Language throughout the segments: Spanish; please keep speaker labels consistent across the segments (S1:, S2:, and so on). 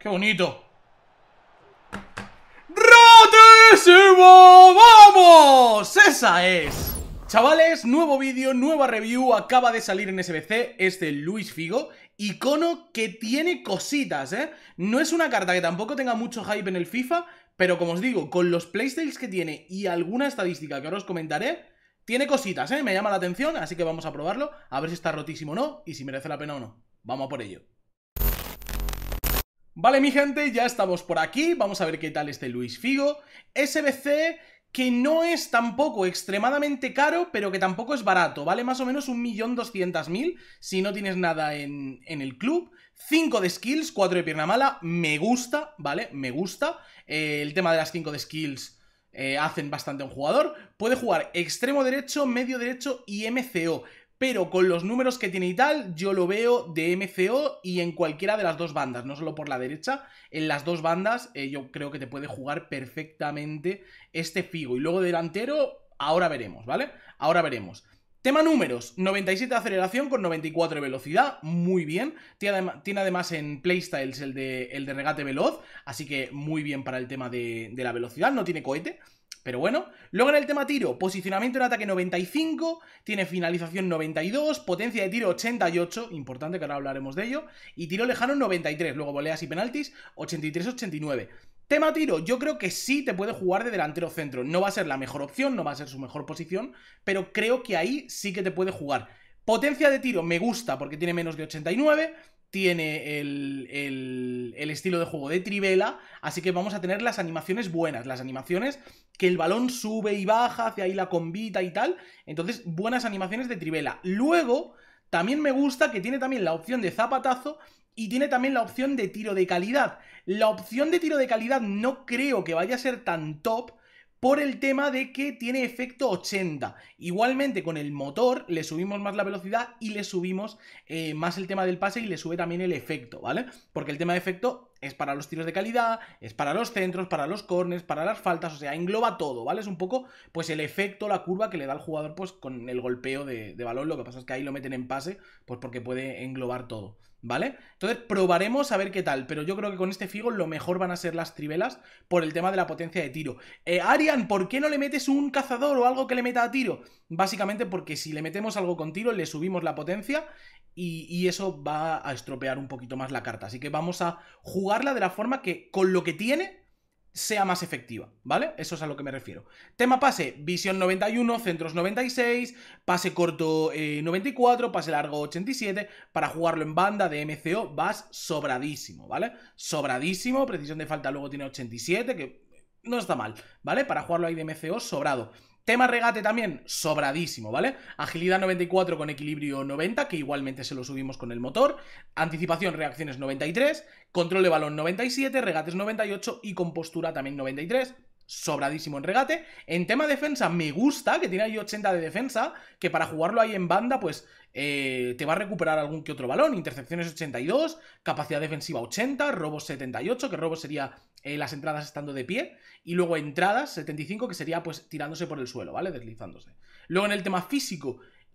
S1: ¡Qué bonito! ¡Rotísimo! ¡Vamos! ¡Esa es! Chavales, nuevo vídeo, nueva review. Acaba de salir en SBC este Luis Figo, icono que tiene cositas, ¿eh? No es una carta que tampoco tenga mucho hype en el FIFA, pero como os digo, con los playstyles que tiene y alguna estadística que ahora os comentaré, tiene cositas, ¿eh? Me llama la atención, así que vamos a probarlo, a ver si está rotísimo o no, y si merece la pena o no. Vamos a por ello. Vale, mi gente, ya estamos por aquí. Vamos a ver qué tal este Luis Figo. SBC que no es tampoco extremadamente caro, pero que tampoco es barato. Vale más o menos 1.200.000 si no tienes nada en el club. 5 de skills, 4 de pierna mala. Me gusta, ¿vale? Me gusta. El tema de las 5 de skills hacen bastante a un jugador. Puede jugar extremo derecho, medio derecho y MCO. Pero con los números que tiene y tal, yo lo veo de MCO y en cualquiera de las dos bandas, no solo por la derecha, en las dos bandas yo creo que te puede jugar perfectamente este Figo. Y luego delantero, ahora veremos, ¿vale? Ahora veremos. Tema números, 97 de aceleración con 94 de velocidad, muy bien. Tiene además en playstyles el de regate veloz, así que muy bien para el tema de la velocidad, no tiene cohete. Pero bueno, luego en el tema tiro, posicionamiento en ataque 95, tiene finalización 92, potencia de tiro 88, importante que ahora hablaremos de ello, y tiro lejano 93, luego voleas y penaltis 83-89. Tema tiro, yo creo que sí te puede jugar de delantero centro, no va a ser la mejor opción, no va a ser su mejor posición, pero creo que ahí sí que te puede jugar. Potencia de tiro me gusta porque tiene menos de 89, tiene el estilo de juego de Trivela, así que vamos a tener las animaciones buenas, las animaciones que el balón sube y baja, hacia ahí la combita y tal, entonces buenas animaciones de Trivela. Luego, también me gusta que tiene también la opción de zapatazo y tiene también la opción de tiro de calidad. La opción de tiro de calidad no creo que vaya a ser tan top, por el tema de que tiene efecto 80. Igualmente con el motor le subimos más la velocidad y le subimos más el tema del pase y le sube también el efecto, ¿vale? Porque el tema de efecto es para los tiros de calidad, es para los centros, para los corners, para las faltas, o sea, engloba todo, ¿vale? Es un poco, pues, el efecto, la curva que le da al jugador, pues, con el golpeo de balón. Lo que pasa es que ahí lo meten en pase, pues porque puede englobar todo, ¿vale? Entonces probaremos a ver qué tal, pero yo creo que con este Figo lo mejor van a ser las trivelas por el tema de la potencia de tiro. Arian, ¿por qué no le metes un cazador o algo que le meta a tiro? Básicamente porque si le metemos algo con tiro le subimos la potencia y eso va a estropear un poquito más la carta. Así que vamos a jugarla de la forma que con lo que tiene sea más efectiva, ¿vale? Eso es a lo que me refiero. Tema pase, visión 91, centros 96, pase corto 94, pase largo 87. Para jugarlo en banda de MCO vas sobradísimo, ¿vale? Sobradísimo, precisión de falta luego tiene 87, que no está mal, ¿vale? Para jugarlo ahí de MCO, sobrado. Tema regate también, sobradísimo, ¿vale? Agilidad 94 con equilibrio 90, que igualmente se lo subimos con el motor. Anticipación, reacciones 93. Control de balón 97, regates 98 y compostura también 93. Sobradísimo en regate. En tema defensa me gusta, que tiene ahí 80 de defensa, que para jugarlo ahí en banda, pues te va a recuperar algún que otro balón. Intercepciones 82, capacidad defensiva 80, robos 78, que robos sería las entradas estando de pie, y luego entradas 75, que sería pues tirándose por el suelo, ¿vale? Deslizándose. Luego en el tema físico,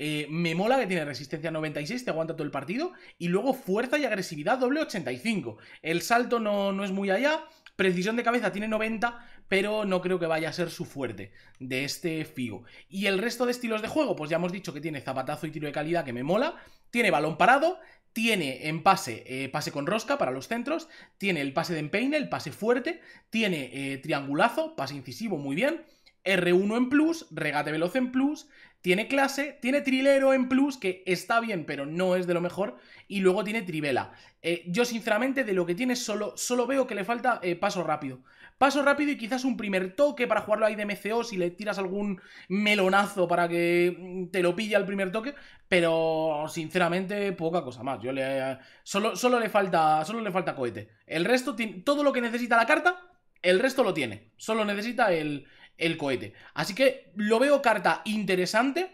S1: me mola que tiene resistencia 96, te aguanta todo el partido, y luego fuerza y agresividad doble 85. El salto no es muy allá, precisión de cabeza tiene 90, pero no creo que vaya a ser su fuerte de este Figo. Y el resto de estilos de juego, pues ya hemos dicho que tiene zapatazo y tiro de calidad, que me mola, tiene balón parado, tiene en pase, pase con rosca para los centros, tiene el pase de empeine, el pase fuerte, tiene triangulazo, pase incisivo, muy bien, R1 en plus, regate veloz en plus, tiene clase, tiene trilero en plus, que está bien, pero no es de lo mejor, y luego tiene trivela. Yo sinceramente de lo que tiene solo veo que le falta paso rápido. Paso rápido y quizás un primer toque para jugarlo ahí de MCO si le tiras algún melonazo para que te lo pille al primer toque, pero sinceramente poca cosa más. Solo le falta cohete. El resto, todo lo que necesita la carta, el resto lo tiene. Solo necesita el cohete. Así que lo veo carta interesante.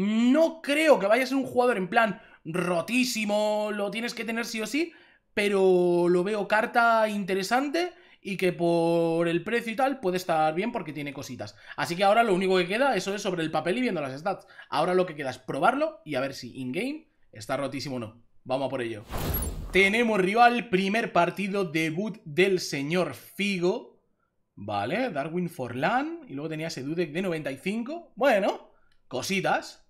S1: No creo que vaya a ser un jugador en plan rotísimo, lo tienes que tener sí o sí, pero lo veo carta interesante y que por el precio y tal puede estar bien porque tiene cositas. Así que ahora lo único que queda, eso es sobre el papel y viendo las stats. Ahora lo que queda es probarlo y a ver si in-game está rotísimo o no. Vamos a por ello. Tenemos rival, primer partido, debut del señor Figo. Vale, Darwin Forlán. Y luego tenía ese Dudek de 95. Bueno, cositas.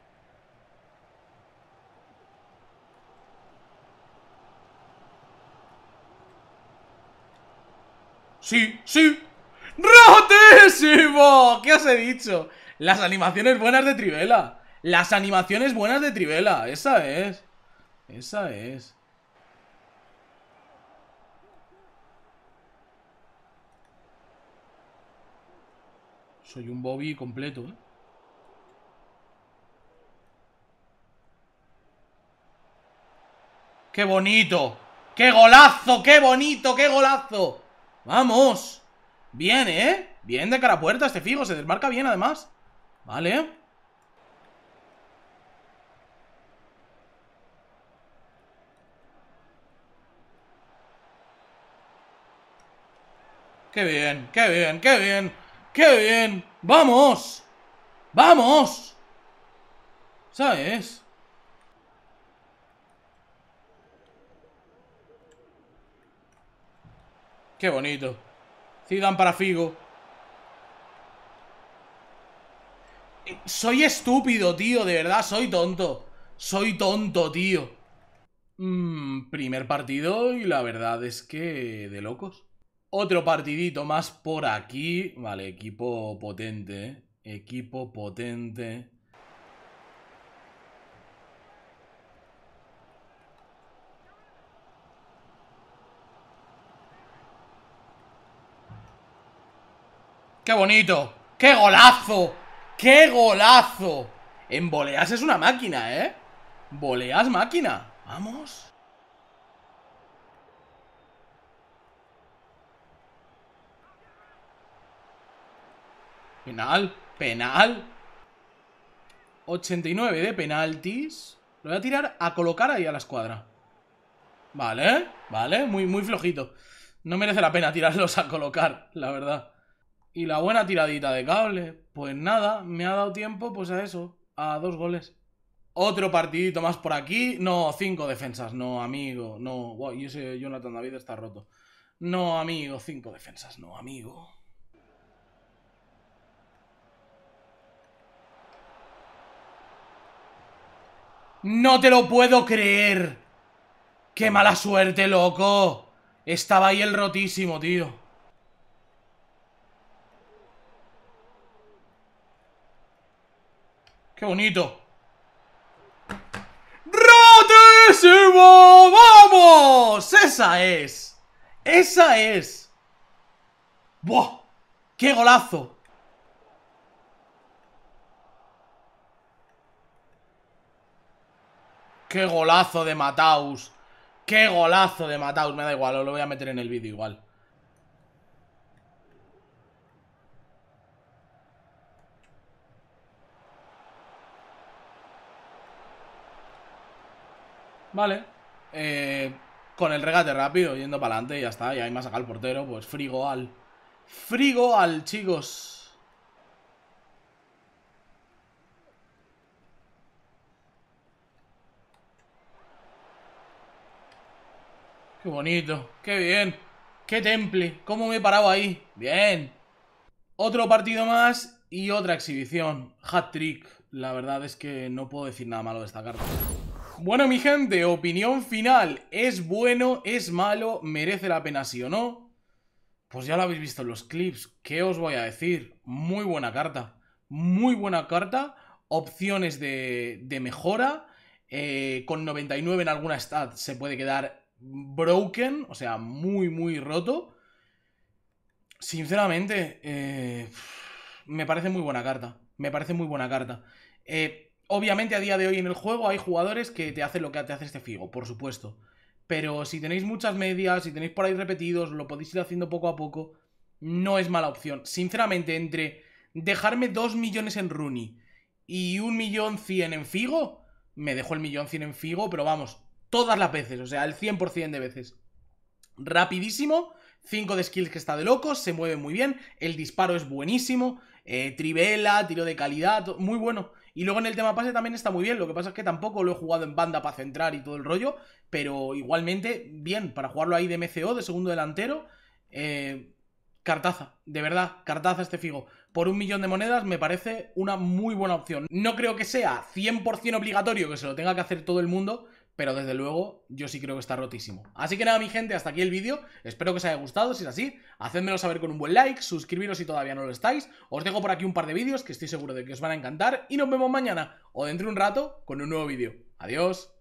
S1: ¡Sí, sí! ¡Rotísimo! ¿Qué os he dicho? Las animaciones buenas de Trivela. Las animaciones buenas de Trivela. Esa es. Esa es. Soy un Bobby completo, ¿eh? ¡Qué bonito! ¡Qué golazo! ¡Qué bonito! ¡Qué golazo! ¡Vamos! Bien, ¿eh? Bien de cara a puerta este Figo. Se desmarca bien, además. Vale. ¡Qué bien! ¡Qué bien! ¡Qué bien! ¡Qué bien! ¡Vamos! ¡Vamos! ¿Sabes? ¡Qué bonito! Zidane para Figo. Soy estúpido, tío, de verdad, soy tonto. Soy tonto, tío. Primer partido y la verdad es que de locos. Otro partidito más por aquí. Vale, equipo potente, ¿eh? Equipo potente. ¡Qué bonito! ¡Qué golazo! ¡Qué golazo! En voleas es una máquina, ¿eh? Voleas máquina. Vamos. Penal. Penal. 89 de penaltis. Lo voy a tirar a colocar ahí a la escuadra. Vale, vale, muy flojito. No merece la pena tirarlos a colocar, la verdad. Y la buena tiradita de cable. Pues nada, me ha dado tiempo pues a eso, a 2 goles. Otro partidito más por aquí. No, 5 defensas, no, amigo. No, wow, y ese Jonathan David está roto. No, amigo, 5 defensas, no, amigo. ¡No te lo puedo creer! ¡Qué mala suerte, loco! Estaba ahí el rotísimo, tío. ¡Qué bonito! ¡Rotísimo! ¡Vamos! ¡Esa es! ¡Esa es! ¡Buah! ¡Qué golazo! ¡Qué golazo de Mataus! ¡Qué golazo de Mataus! Me da igual, os lo voy a meter en el vídeo igual. Vale. Con el regate rápido, yendo para adelante y ya está. Y ahí me ha sacado el portero. Pues frigo al. Frigo al, chicos. Qué bonito, qué bien. Qué temple, cómo me he parado ahí. Bien. Otro partido más y otra exhibición. Hat-trick. La verdad es que no puedo decir nada malo de esta carta. Bueno, mi gente, opinión final. ¿Es bueno? ¿Es malo? ¿Merece la pena sí o no? Pues ya lo habéis visto en los clips. ¿Qué os voy a decir? Muy buena carta. Muy buena carta. Opciones de mejora. Con 99 en alguna stat se puede quedar broken. O sea, muy roto. Sinceramente, me parece muy buena carta. Me parece muy buena carta. Obviamente a día de hoy en el juego hay jugadores que te hacen lo que te hace este Figo, por supuesto. Pero si tenéis muchas medias, si tenéis por ahí repetidos, lo podéis ir haciendo poco a poco. No es mala opción. Sinceramente, entre dejarme 2 millones en Rooney y 1.100.000 en Figo, me dejo el 1.100.000 en Figo, pero vamos, todas las veces, o sea, el 100% de veces. Rapidísimo, 5 de skills que está de locos, se mueve muy bien, el disparo es buenísimo, trivela, tiro de calidad, muy bueno. Y luego en el tema pase también está muy bien. Lo que pasa es que tampoco lo he jugado en banda para centrar y todo el rollo. Pero igualmente, bien, para jugarlo ahí de MCO, de segundo delantero. Cartaza, de verdad, cartaza este Figo. Por 1.000.000 de monedas me parece una muy buena opción. No creo que sea 100% obligatorio que se lo tenga que hacer todo el mundo, pero desde luego yo sí creo que está rotísimo. Así que nada, mi gente, hasta aquí el vídeo. Espero que os haya gustado. Si es así, hacedmelo saber con un buen like, suscribiros si todavía no lo estáis. Os dejo por aquí un par de vídeos que estoy seguro de que os van a encantar. Y nos vemos mañana o dentro de un rato con un nuevo vídeo. Adiós.